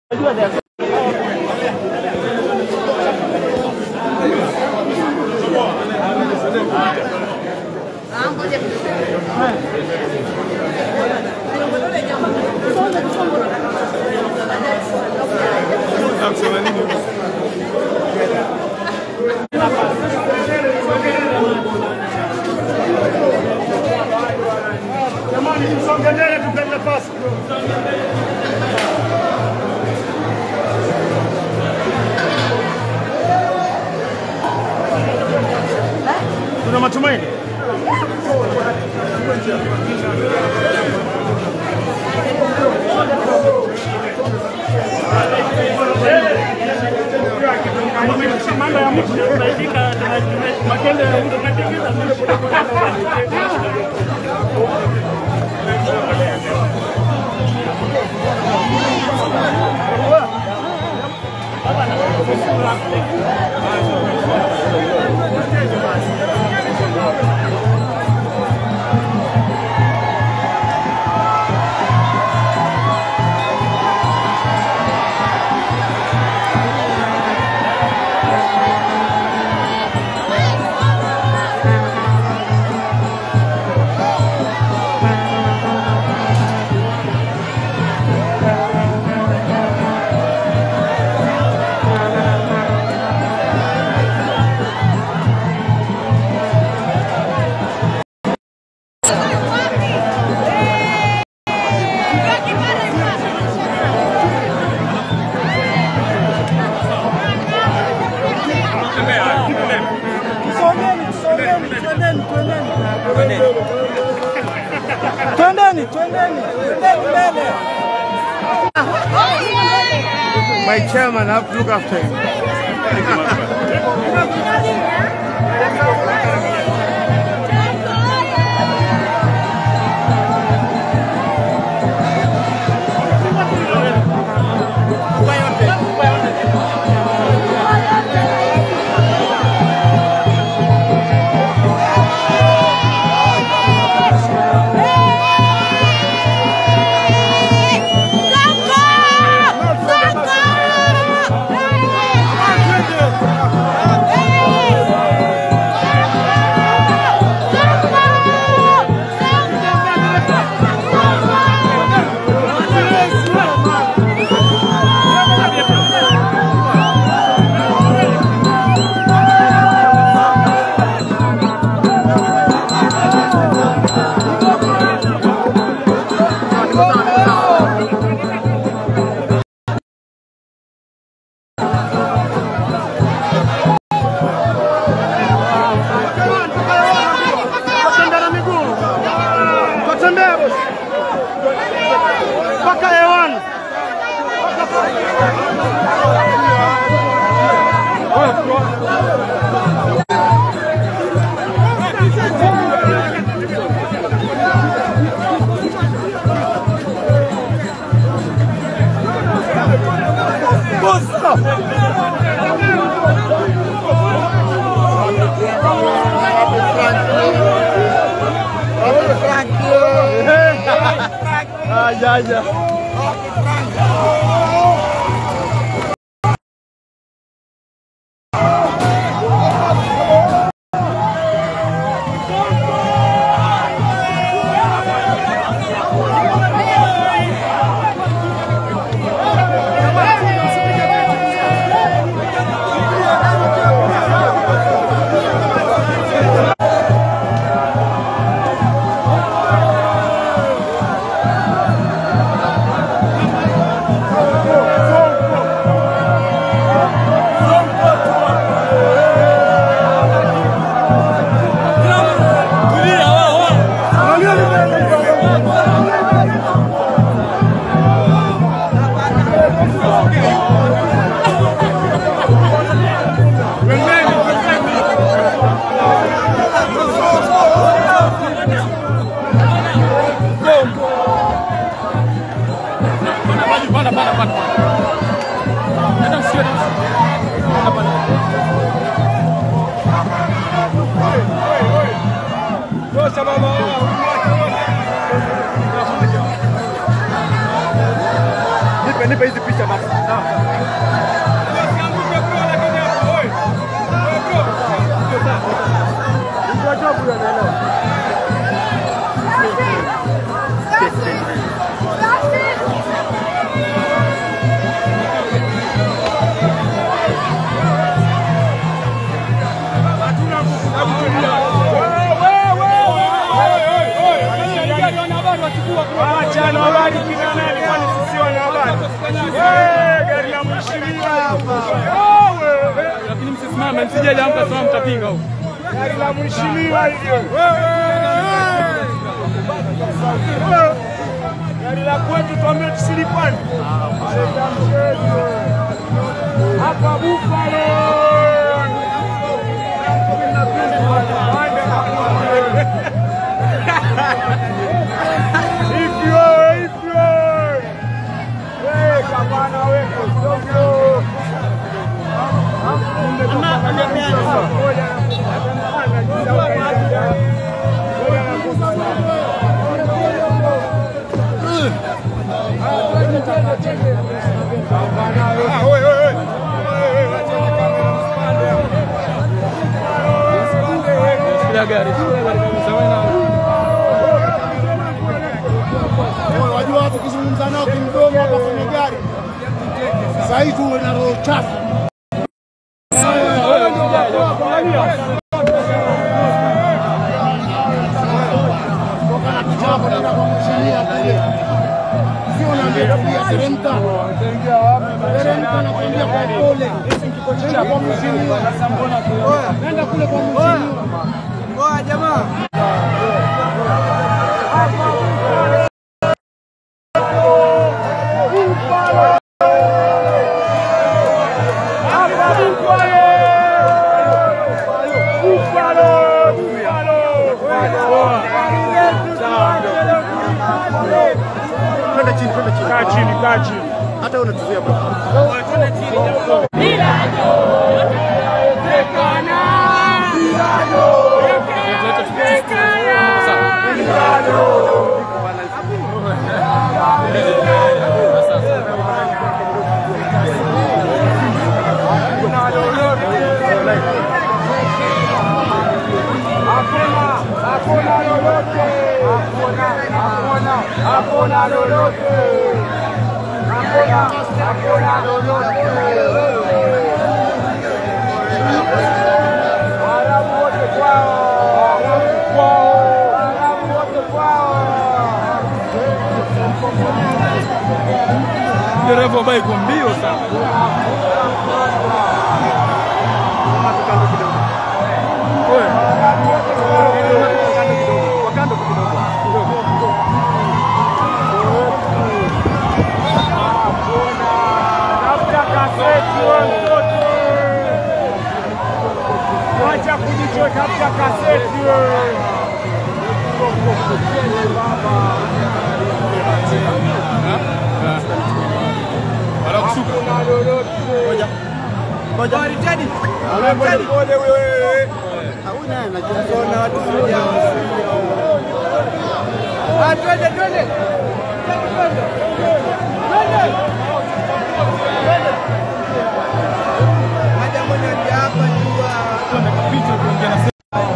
Tuna matumaini. Mambo ya mtu tunaidika makende ya mtu tunatengeneza My chairman, I have to look after him. nipe hizi picha basi. Sawa. Achana habari kina nani kwani sisi wana habari. Gari la mheshimiwa hapa. Lakini msisimame msije jamka sawa mtapinga huko. Gari la mheshimiwa hivyo. Gari la kwetu tuambie tusilipane. Hapa Buffalo. Wajua watu kuzungumza nao kimdomo hapa kwenye gari. Sasa hivi uwe na roho chafu. Sio naambia teremka. Teremka na kuambia kwa pole. Nenda kwa mheshimiwa. Nenda kule kwa mheshimiwa. Oa jamaa. Kaa chini. Hata unatuzia bro. Twende chini jamaa. Hakuna lolote. Dereva bike mbio sana. Wacha kujichota katika kaseti wewe. Ala kusuka. Ngoja. Ngoja ritadi. Pole wewe. Hauna anajiona watu moja. Twende. Twende. Haja mmoja hapa jua. Tunapita kuongea na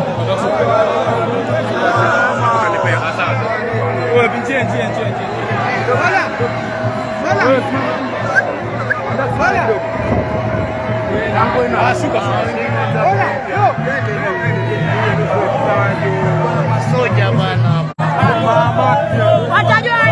wewe pinche. Bala. Shuka. Masoja bana. Watajua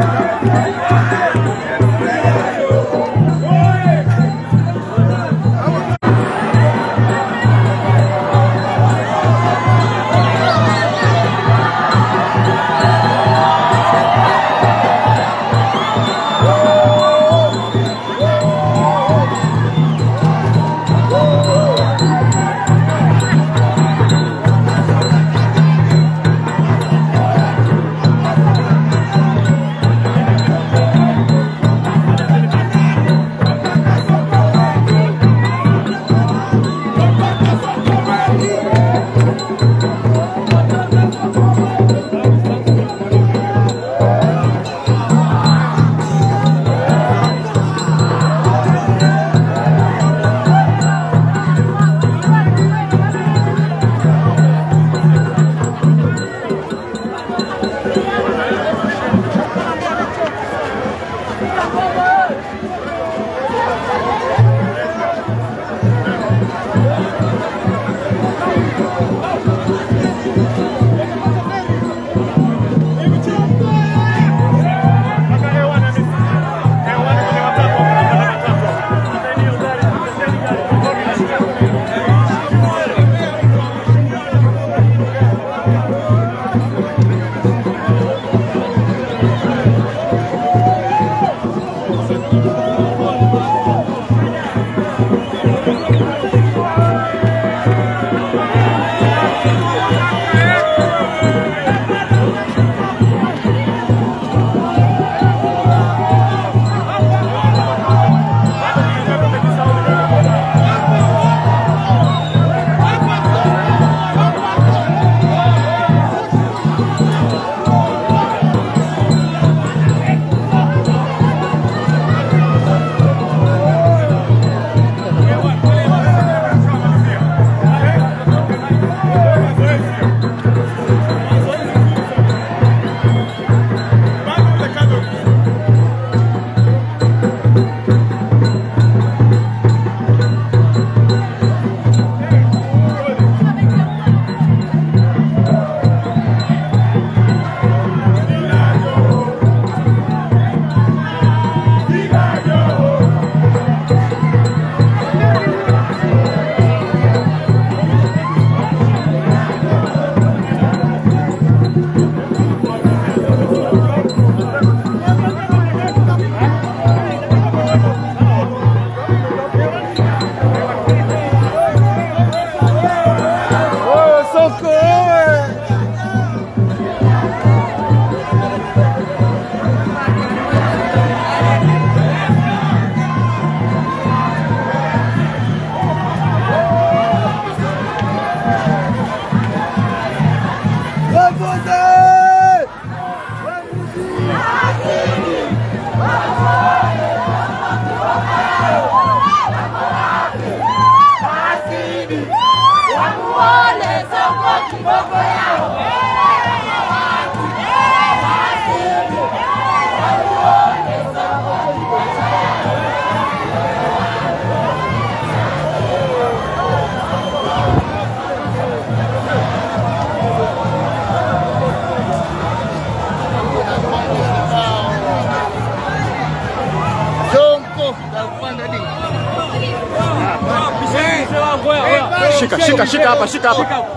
Shika hapa. Shika.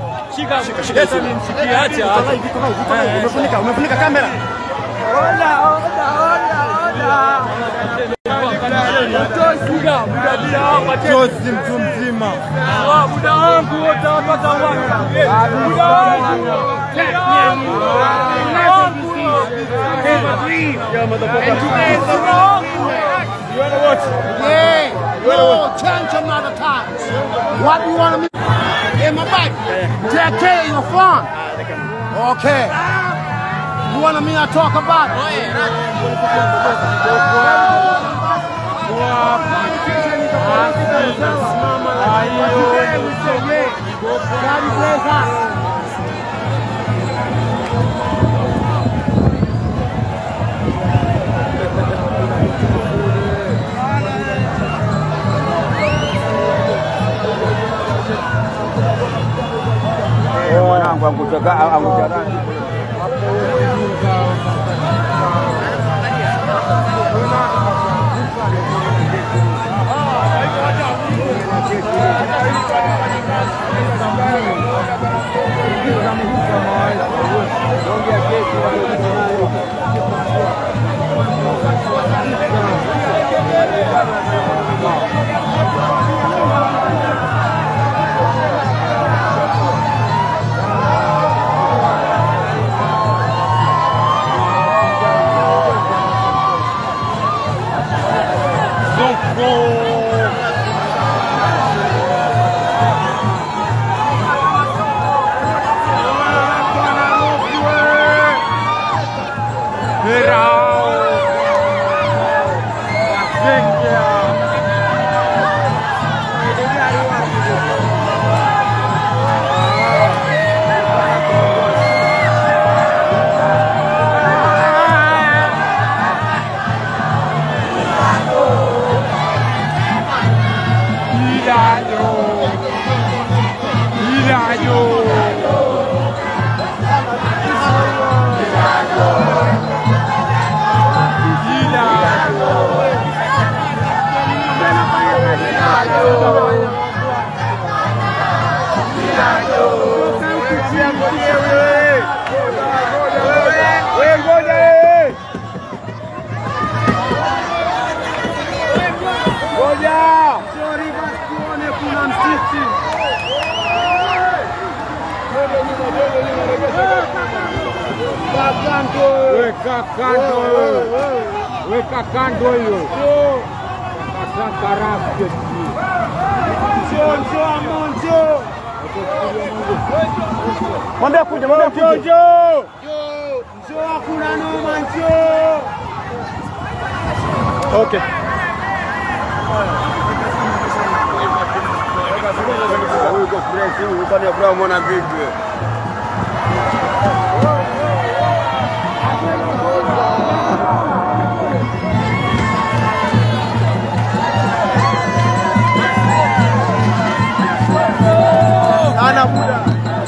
Acha. Umefunika kamera. Ola. Jozi mtu mzima. Muda wangu utapata wapi? Muda wangu. You wanna watch? Yeah. No, change another time. What do you want me? In my bike. Take care of your phone. Okay. You want me to talk about it? Mwanangu angutaka Weka kando. Weka kando hiyo. Kaka rafiki. Njoo. Mwambie kuja. Njoo hakuna noma njoo. Okay. Uko fresh, ukani bro mwana big. Ana muda.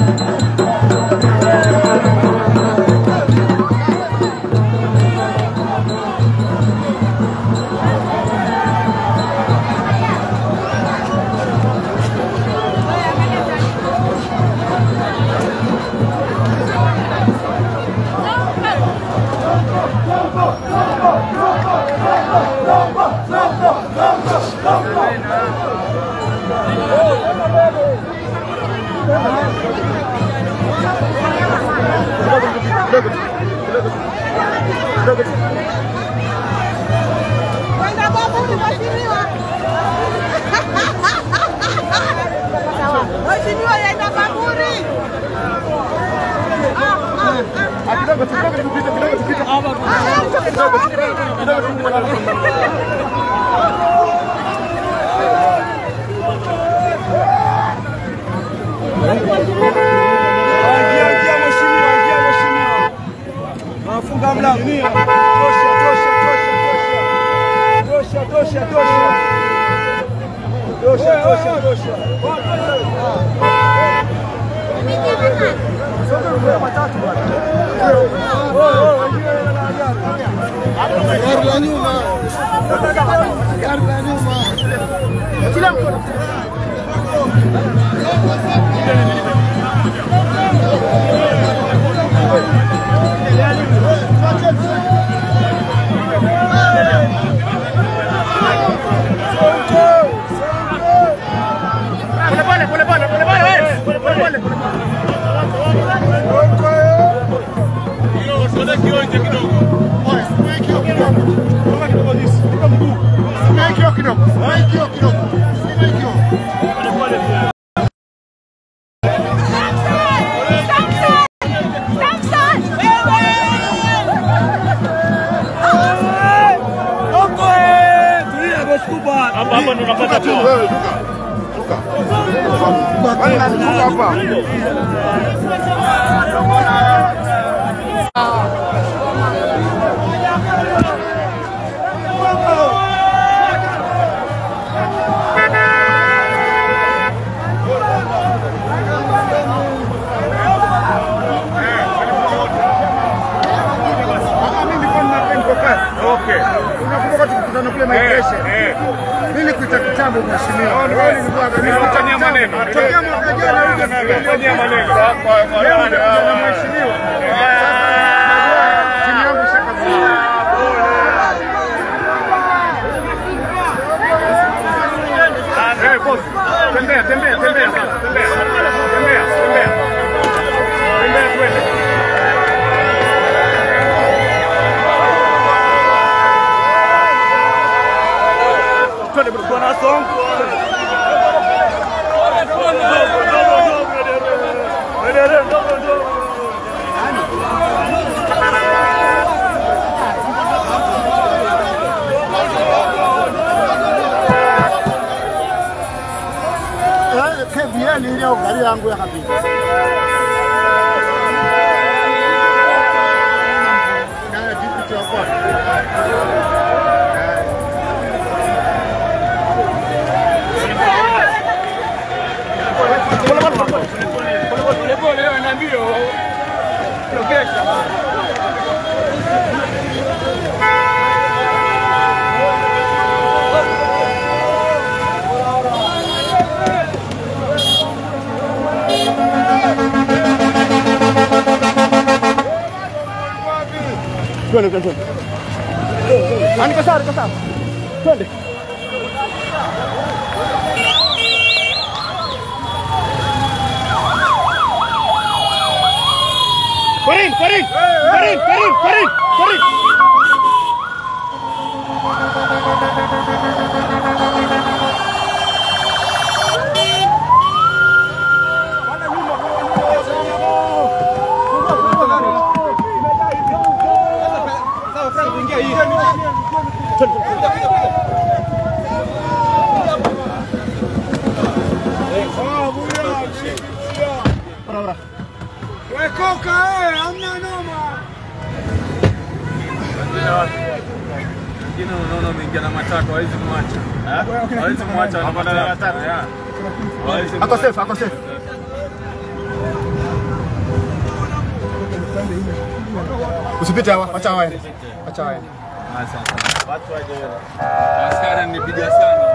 Funga mlango. Tosha. Hapa ndo napata tu. Hapa. Okay. Unakumbuka tukutana kule migration. Mimi kuita kitambo mheshimiwa. Nilifanyia maneno. Tokea mwaka jana nilifanyia maneno. Leo ndio mheshimiwa. Timu yangu shaka mzuri. Boss. Tembea. Tembea twende. Bwana Sonko. KBL ile gari yangu ya kabisa. Kana kitu cha kwa. Twende. Ani kasar. Twende. Unaona mwingia na matatu hawezi kumwacha. Hawezi kumwacha anapata na matatu. Ako safe. Usipite hawa, acha hawa. Asante. Watu waje. Askari nipiga sana.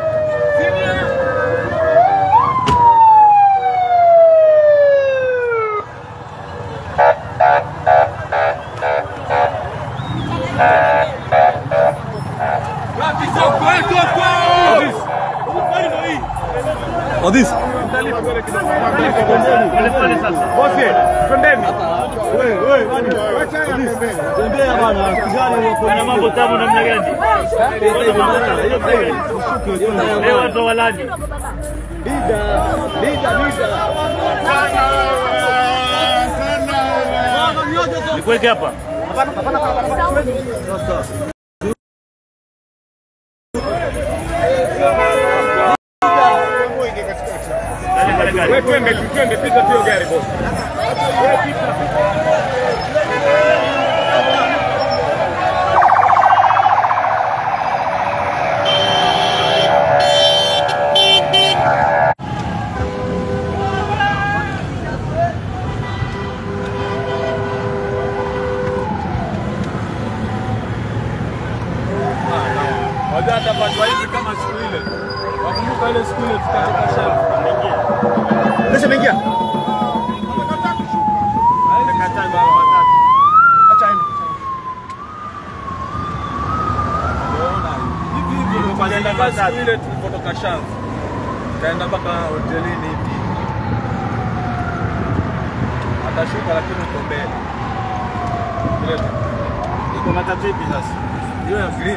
Odis. Bosi, twendeni. Tembea bwana, kijana ana mambo tamu namna gani? Leo watu walaji. Bida. Nikuweke hapa. Twende pita pio gari bosi. Wajata patwa hivi kama siku ile. Wakumbuka ile siku ile tukatoka shamba. Lesha mengia. Kataa mara matatu. Acha aende. Hivi tukaenda basi ile tulipotoka shamba. Tukaenda mpaka hotelini hivi. Atashuka lakini uko mbele. Ile iko matatu hivi sasa. Hiyo ya green.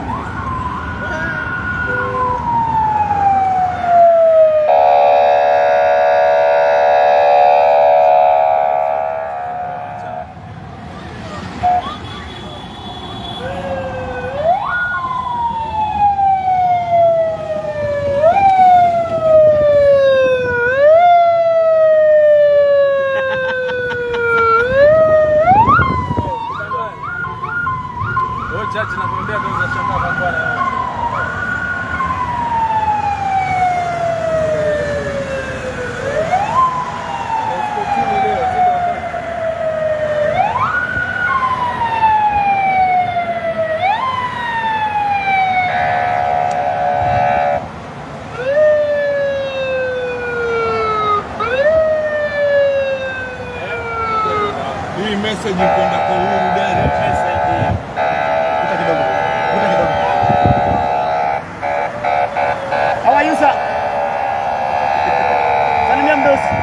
Chachi nakwambia ndio za shamba kwa bwana. Hii message kwenda kwa huyu gari message. How are you, sir? Salimia mdosi.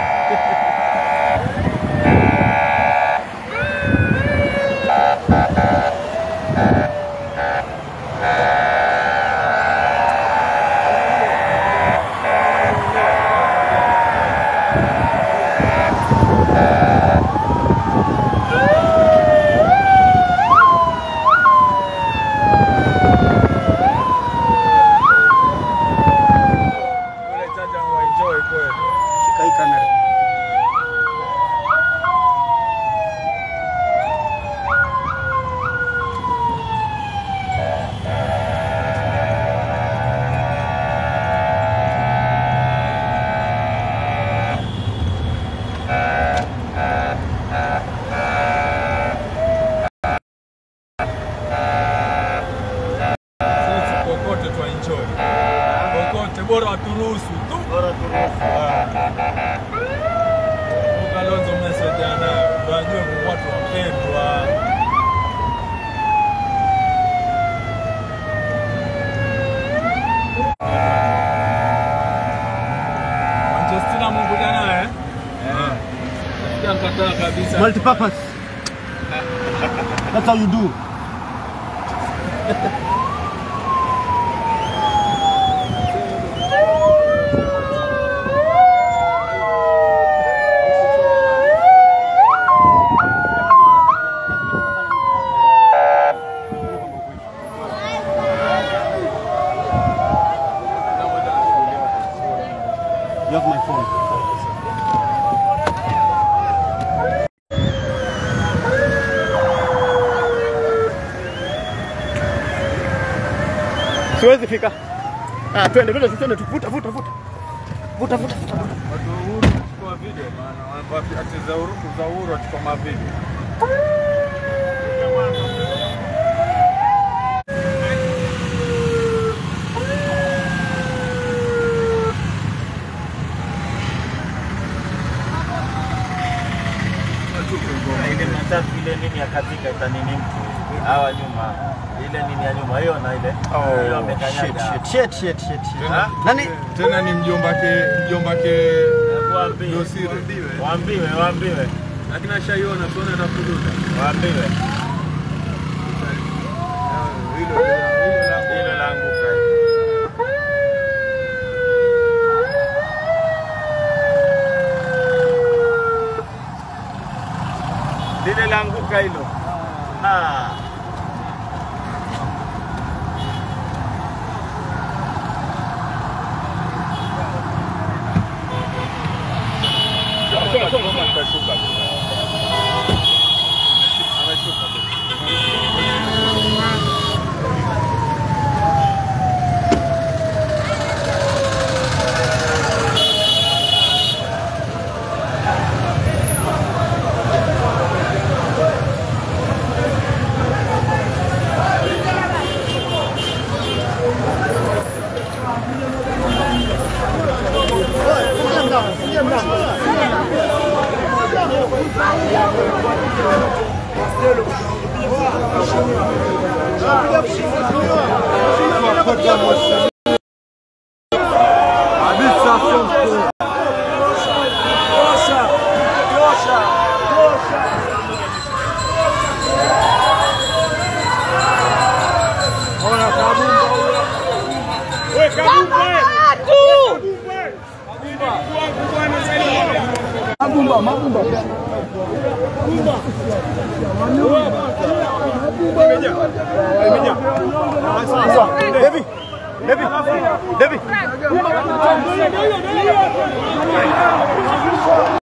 Bora turuhusu tu. Ukalozo message ana unajua watu wapendwa. Conjestina Mungu jana Nasikia mkataa kabisa. Multipurpose. That's how you do. You have my phone. Siwezi fika. Twende tuvuta. Watu wa Uhuru kwa video bana, wanapoa acheza Uhuru achukua mavideo. Ile matatu ile nini ya katika itanini mtu hawa nyuma ile nini ya nyuma hiyo na ile hiyo amekanyaga Shit. Nani? Tena ni mjomba ke waambiwe lakini ashaiona tuone atakududa. waambiwe hilo languka lile languka hilo. Devi.